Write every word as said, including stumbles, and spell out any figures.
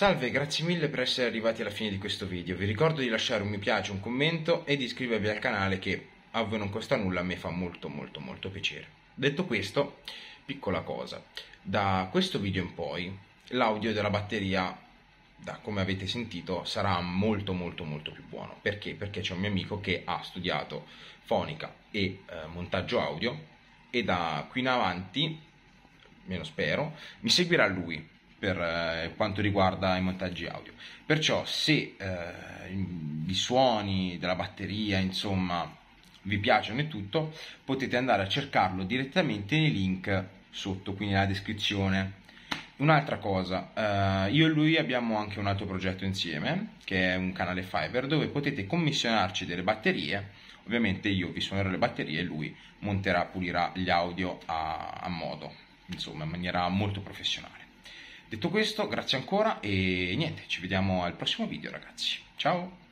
Salve, grazie mille per essere arrivati alla fine di questo video. Vi ricordo di lasciare un mi piace, un commento e di iscrivervi al canale che a voi non costa nulla, a me fa molto molto molto piacere. Detto questo, piccola cosa, da questo video in poi l'audio della batteria, da come avete sentito, sarà molto molto molto più buono. Perché? Perché c'è un mio amico che ha studiato fonica e eh, montaggio audio e da qui in avanti, meno spero, mi seguirà lui per eh, quanto riguarda i montaggi audio. Perciò se eh, i suoni della batteria, insomma, vi piacciono e tutto, potete andare a cercarlo direttamente nei link sotto, quindi nella descrizione. Un'altra cosa, eh, io e lui abbiamo anche un altro progetto insieme, che è un canale Fiverr, dove potete commissionarci delle batterie. Ovviamente io vi suonerò le batterie e lui monterà, pulirà gli audio a, a modo, insomma, in maniera molto professionale. Detto questo, grazie ancora e niente, ci vediamo al prossimo video, ragazzi. Ciao!